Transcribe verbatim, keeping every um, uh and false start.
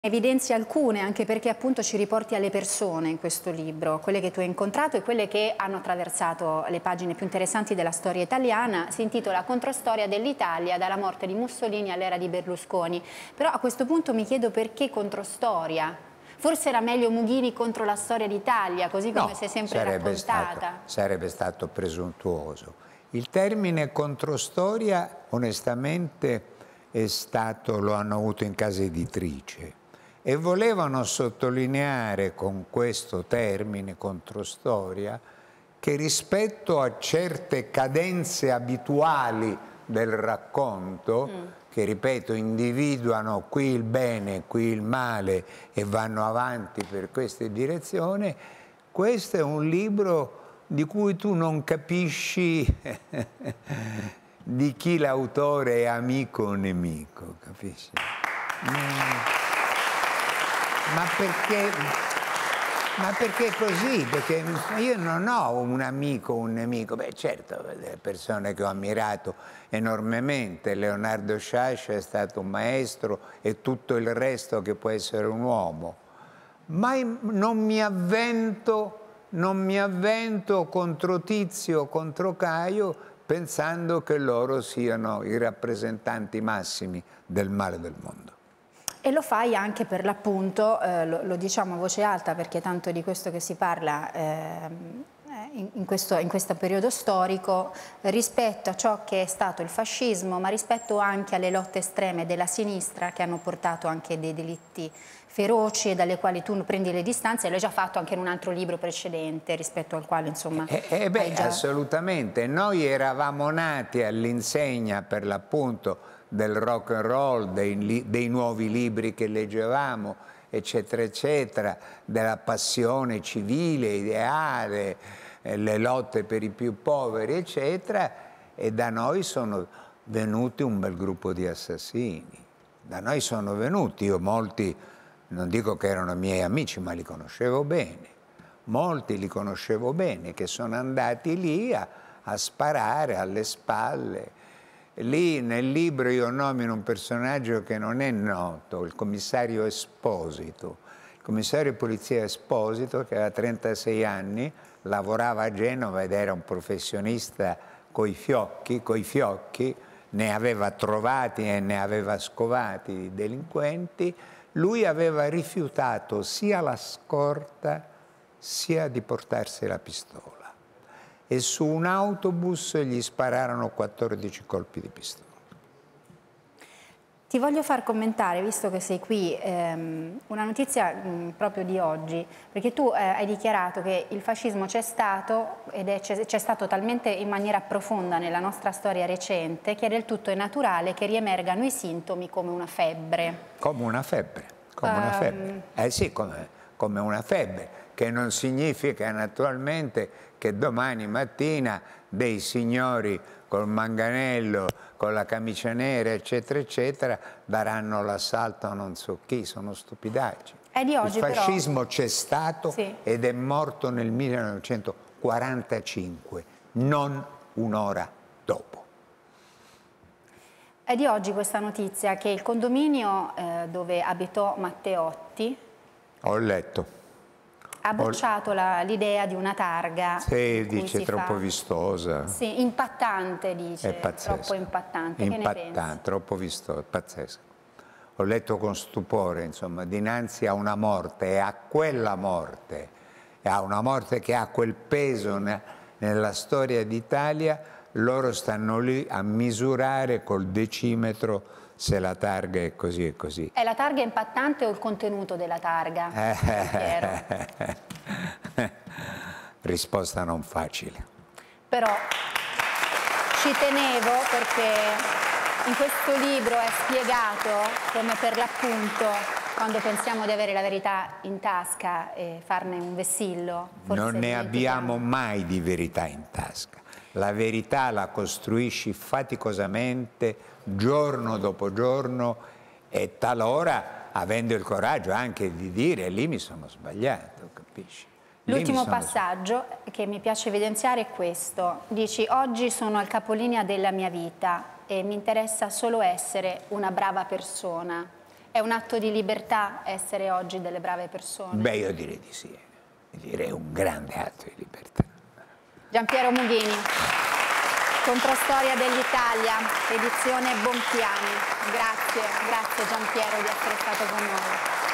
Evidenzi alcune, anche perché appunto ci riporti alle persone in questo libro, quelle che tu hai incontrato e quelle che hanno attraversato le pagine più interessanti della storia italiana. Si intitola Controstoria dell'Italia, dalla morte di Mussolini all'era di Berlusconi. Però a questo punto mi chiedo perché controstoria? Forse era meglio Mughini contro la storia d'Italia, così come no, si è sempre sarebbe raccontata. Stato, sarebbe stato presuntuoso. Il termine controstoria onestamente è stato, lo hanno avuto in casa editrice. E volevano sottolineare con questo termine, controstoria, che rispetto a certe cadenze abituali del racconto, mm. che ripeto individuano qui il bene, qui il male e vanno avanti per questa direzione, questo è un libro di cui tu non capisci di chi l'autore è amico o nemico, capisci? Mm. Ma perché, ma perché così? Perché io non ho un amico o un nemico. Beh, certo, le persone che ho ammirato enormemente, Leonardo Sciascia è stato un maestro e tutto il resto che può essere un uomo. Ma non mi avvento, non mi avvento contro Tizio o contro Caio pensando che loro siano i rappresentanti massimi del male del mondo. E lo fai anche per l'appunto, eh, lo, lo diciamo a voce alta perché tanto di questo che si parla eh, in, in, questo, in questo periodo storico, rispetto a ciò che è stato il fascismo, ma rispetto anche alle lotte estreme della sinistra che hanno portato anche dei delitti feroci e dalle quali tu prendi le distanze, e l'hai già fatto anche in un altro libro precedente rispetto al quale insomma... Eh, eh beh, già... assolutamente, noi eravamo nati all'insegna per l'appunto del rock and roll, dei, dei nuovi libri che leggevamo, eccetera, eccetera, della passione civile, ideale, eh, le lotte per i più poveri, eccetera, e da noi sono venuti un bel gruppo di assassini. Da noi sono venuti, io molti, non dico che erano miei amici, ma li conoscevo bene, molti li conoscevo bene, che sono andati lì a, a sparare alle spalle. Lì nel libro io nomino un personaggio che non è noto, il commissario Esposito. Il commissario di polizia Esposito, che aveva trentasei anni, lavorava a Genova ed era un professionista coi fiocchi, coi fiocchi, ne aveva trovati e ne aveva scovati di delinquenti. Lui aveva rifiutato sia la scorta sia di portarsi la pistola. E su un autobus gli spararono quattordici colpi di pistola. Ti voglio far commentare, visto che sei qui, ehm, una notizia mh, proprio di oggi, perché tu eh, hai dichiarato che il fascismo c'è stato ed c'è stato talmente in maniera profonda nella nostra storia recente che del tutto è naturale che riemergano i sintomi come una febbre. Come una febbre, come um... una febbre. Eh sì, come, come una febbre, che non significa naturalmente che domani mattina dei signori col manganello, con la camicia nera, eccetera, eccetera, daranno l'assalto a non so chi, sono stupidaggini. È di oggi, il fascismo però... c'è stato sì. ed è morto nel millenovecentoquarantacinque, non un'ora dopo. È di oggi questa notizia che il condominio eh, dove abitò Matteotti... Ho letto. Ha bocciato l'idea di una targa. Sì, dice troppo fa... vistosa. Sì, impattante, dice. È pazzesco. Troppo impattante. Impattante, che ne pensi? Troppo vistosa, pazzesco. Ho letto con stupore, insomma, dinanzi a una morte e a quella morte, e a una morte che ha quel peso ne, nella storia d'Italia, loro stanno lì a misurare col decimetro se la targa è così e così. È la targa impattante o il contenuto della targa? Eh, risposta non facile. Però ci tenevo perché in questo libro è spiegato come per l'appunto quando pensiamo di avere la verità in tasca e farne un vessillo. Non ne abbiamo mai di verità in tasca. La verità la costruisci faticosamente, giorno dopo giorno, e talora avendo il coraggio anche di dire lì mi sono sbagliato, capisci? L'ultimo passaggio che mi piace evidenziare è questo. Dici, oggi sono al capolinea della mia vita e mi interessa solo essere una brava persona. È un atto di libertà essere oggi delle brave persone? Beh, io direi di sì, direi un grande atto di libertà. Giampiero Mughini, Controstoria dell'Italia, edizione Bompiani. Grazie, grazie Giampiero di essere stato con noi.